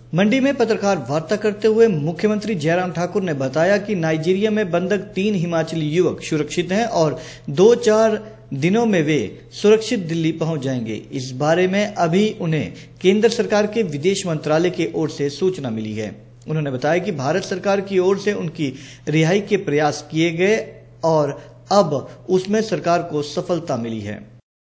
मंडी में पत्रकार वार्ता करते हुए मुख्यमंत्री जयराम ठाकुर ने बताया कि नाइजीरिया में बंधक 3 हिमाचली युवक सुरक्षित हैं और 2-4 दिनों में वे सुरक्षित दिल्ली पहुंच जाएंगे। इस बारे में अभी उन्हें केंद्र सरकार के विदेश मंत्रालय की ओर से सूचना मिली है। उन्होंने बताया कि भारत सरकार की ओर से उनकी रिहाई के प्रयास किए गए और अब उसमें सरकार को सफलता मिली है।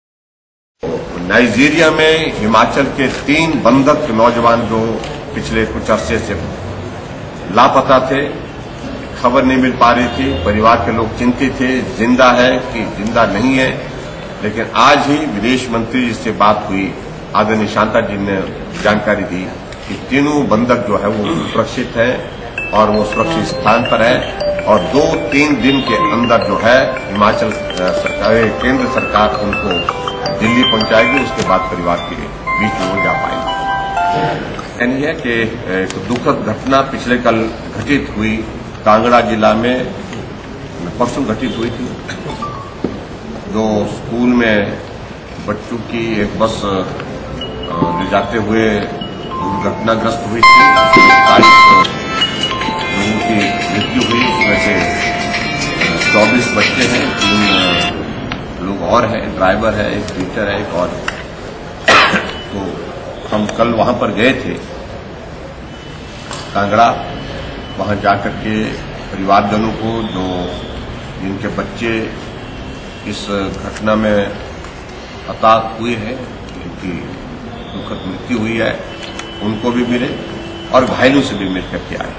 नाइजीरिया में हिमाचल के 3 बंधक नौजवान जो पिछले कुछ अरसे से लापता थे, खबर नहीं मिल पा रही थी, परिवार के लोग चिंतित थे जिंदा है कि जिंदा नहीं है। लेकिन आज ही विदेश मंत्री जी से बात हुई, आदरणीय शांता जी ने जानकारी दी कि तीनों बंधक जो है वो सुरक्षित है और वो सुरक्षित स्थान पर है और 2-3 दिन के अंदर जो है हिमाचल सरकार, केंद्र सरकार उनको दिल्ली पहुंचाएगी। उसके बाद परिवार के बीच में वो जा पाएंगे। यानी है कि एक दुखद घटना पिछले कल घटित हुई, कांगड़ा जिला में परसों घटित हुई थी, जो स्कूल में बच्चों की एक बस ले जाते हुए दुर्घटनाग्रस्त हुई थी। 27 लोगों की मृत्यु हुई, उसमें से 24 बच्चे हैं, 3 लोग और हैं, ड्राइवर है, एक टीचर है, एक और। तो हम कल वहां पर गए थे कांगड़ा, वहां जाकर के परिवारजनों को जो जिनके बच्चे इस घटना में हताहत हुए हैं, जिनकी दुखद मृत्यु हुई है, उनको भी मिले और घायलों से भी मिल करके आए।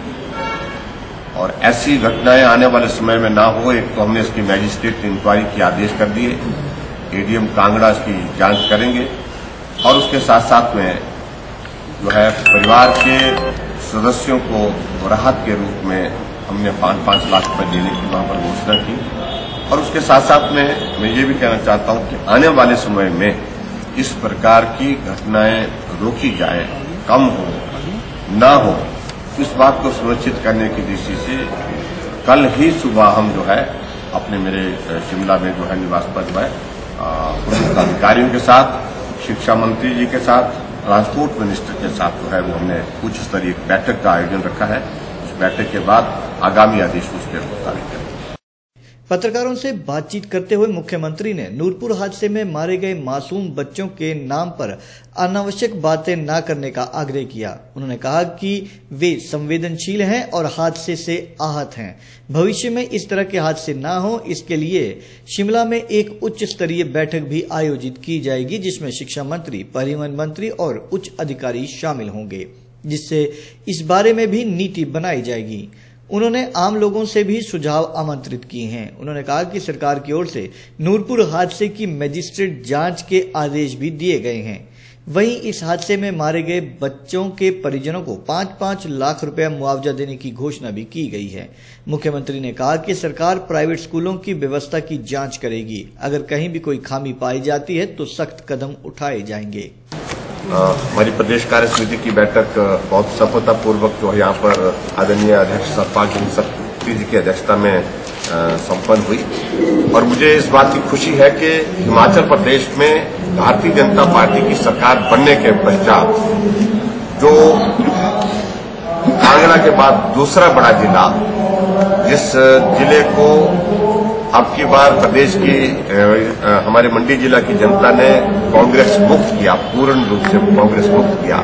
और ऐसी घटनाएं आने वाले समय में ना हो, एक तो हमने इसकी मैजिस्ट्रेट इंक्वायरी के आदेश कर दिए, एडीएम कांगड़ा इसकी जांच करेंगे और उसके साथ साथ में जो है परिवार के सदस्यों को राहत के रूप में हमने 5-5 लाख रुपए देने की वहां पर घोषणा की। और उसके साथ साथ में मैं ये भी कहना चाहता हूं कि आने वाले समय में इस प्रकार की घटनाएं रोकी जाए, कम हो ना हो, इस बात को सुनिश्चित करने की दृष्टि से कल ही सुबह हम जो है अपने मेरे शिमला में जो है निवास पर जो है पुलिस अधिकारियों के साथ, शिक्षा मंत्री जी के साथ, ट्रांसपोर्ट मिनिस्टर के साथ जो है वो हमने उच्च स्तरीय बैठक का आयोजन रखा है। उस बैठक के बाद आगामी आदेश उसके मुताबिक करेंगे। पत्रकारों से बातचीत करते हुए मुख्यमंत्री ने नूरपुर हादसे में मारे गए मासूम बच्चों के नाम पर अनावश्यक बातें न करने का आग्रह किया। उन्होंने कहा कि वे संवेदनशील हैं और हादसे से आहत हैं। भविष्य में इस तरह के हादसे न हो, इसके लिए शिमला में एक उच्च स्तरीय बैठक भी आयोजित की जाएगी, जिसमें शिक्षा मंत्री, परिवहन मंत्री और उच्च अधिकारी शामिल होंगे, जिससे इस बारे में भी नीति बनाई जाएगी। उन्होंने आम लोगों से भी सुझाव आमंत्रित किए हैं। उन्होंने कहा कि सरकार की ओर से नूरपुर हादसे की मजिस्ट्रेट जांच के आदेश भी दिए गए हैं। वहीं इस हादसे में मारे गए बच्चों के परिजनों को 5-5 लाख रुपया मुआवजा देने की घोषणा भी की गई है। मुख्यमंत्री ने कहा कि सरकार प्राइवेट स्कूलों की व्यवस्था की जांच करेगी। अगर कहीं भी कोई खामी पाई जाती है तो सख्त कदम उठाए जाएंगे। हमारी प्रदेश कार्य समिति की बैठक बहुत सफलतापूर्वक जो है यहाँ पर आदरणीय अध्यक्ष सतपाल सिंह सत्ती जी की अध्यक्षता में संपन्न हुई। और मुझे इस बात की खुशी है कि हिमाचल प्रदेश में भारतीय जनता पार्टी की सरकार बनने के पश्चात जो कांगड़ा के बाद दूसरा बड़ा जिला, जिस जिले को अब की बार प्रदेश की हमारे मंडी जिला की जनता ने कांग्रेस मुक्त किया, पूर्ण रूप से कांग्रेस मुक्त किया,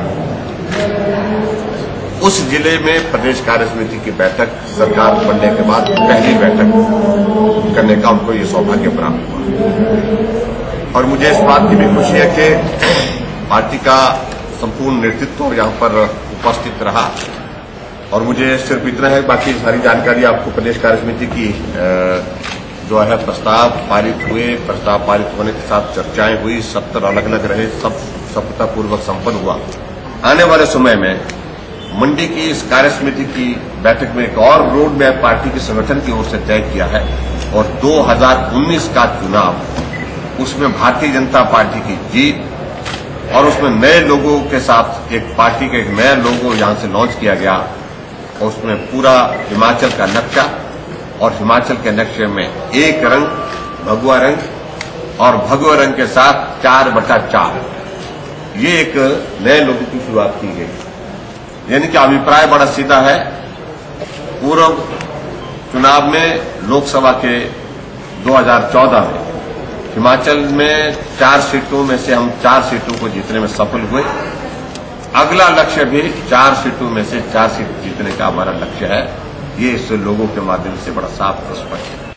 उस जिले में प्रदेश कार्य समिति की बैठक सरकार बनने के बाद पहली बैठक करने का उनको ये सौभाग्य प्राप्त हुआ। और मुझे इस बात की भी खुशी है कि पार्टी का संपूर्ण नेतृत्व यहाँ पर उपस्थित रहा। और मुझे सिर्फ इतना है, बाकी सारी जानकारी आपको प्रदेश कार्य समिति की जो है प्रस्ताव पारित हुए, प्रस्ताव पारित होने के साथ चर्चाएं हुई, 70 अलग अलग रहे, सब सफलतापूर्वक संपन्न हुआ। आने वाले समय में मंडी की इस कार्य समिति की बैठक में एक और रोड मैप पार्टी के संगठन की ओर से तय किया है और 2019 का चुनाव, उसमें भारतीय जनता पार्टी की जीत और उसमें नए लोगों के साथ एक पार्टी का एक नया लोगो यहां से लॉन्च किया गया और उसमें पूरा हिमाचल का नक्शा और हिमाचल के नक्शे में एक रंग भगवा रंग और भगवा रंग के साथ 4/4 ये एक नए लोगों की शुरुआत की गई। यानी कि अभिप्राय बड़ा सीधा है। पूर्व चुनाव में लोकसभा के 2014 में हिमाचल में 4 सीटों में से हम 4 सीटों को जीतने में सफल हुए। अगला लक्ष्य भी 4 सीटों में से 4 सीट जीतने का हमारा लक्ष्य है। ये इस लोगों के माध्यम से बड़ा साफ स्पष्ट है।